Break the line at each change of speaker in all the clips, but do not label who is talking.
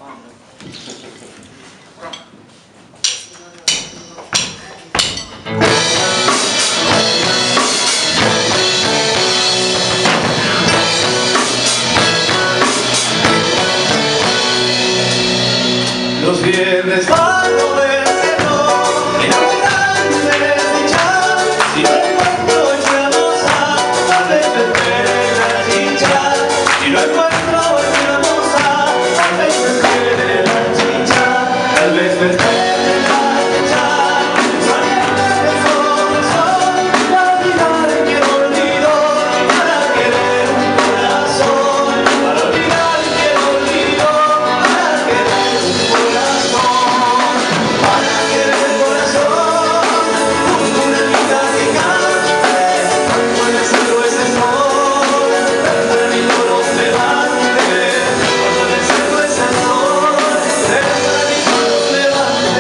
Los viernes cuando verse no, enamorarme de desdichar. Si no encuentro entramos a tal vez perder la chicha. Si no encuentro entramos a tal vez perder la chicha. Tal vez perder la chicha. Soñar de corazón, para olvidar el que olvido, para querer un corazón, para olvidar el que olvido, para querer un corazón, para querer el corazón, una vida que cante, cuando en el cielo es el sol, tempranito nos levante, cuando en el cielo es el sol, tempranito nos levante.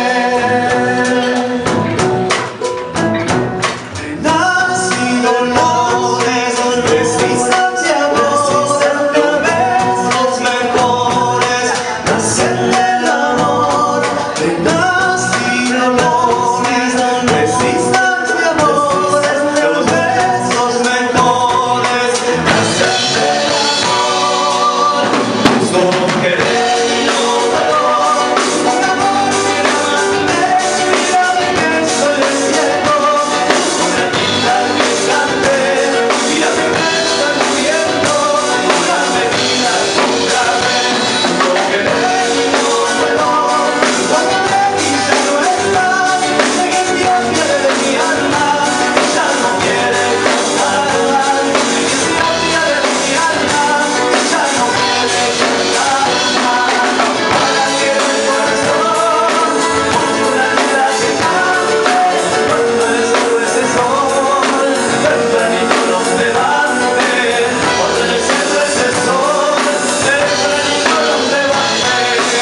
Penas y dolores, precisas de amor, besos mejores, nacen del amor. Penas y dolores, precisas de amor, los besos mejores, nacen del amor. Justo querer y no valor, un amor que grande, mira que soy el cielo. Una linda que cante, mira que me está muriendo, una medida cúrame, no querer y no puedo, cuando me dice no estás, en el viaje de mi alma, ya no quiere cantarla, en el viaje de mi alma, ya no quiere cantarla, para que el corazón, una vida que cante, cuando el cielo es el sol, tempranito nos levante, cuando en el cielo es el sol, tempranito nos levante.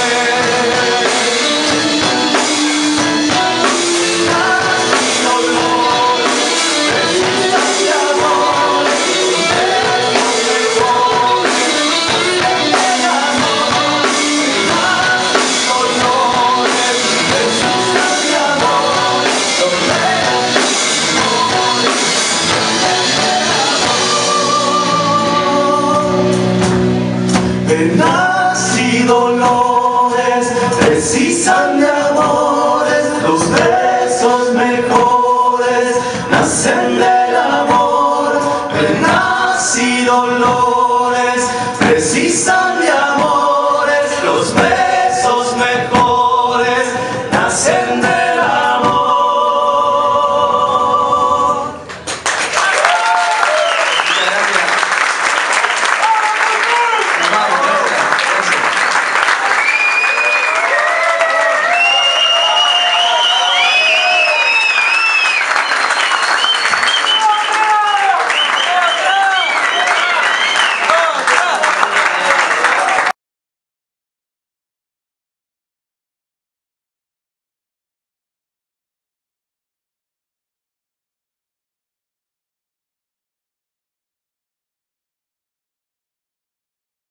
Penas y dolores precisan de amores, los besos mejores nacen del amor. Penas y dolores.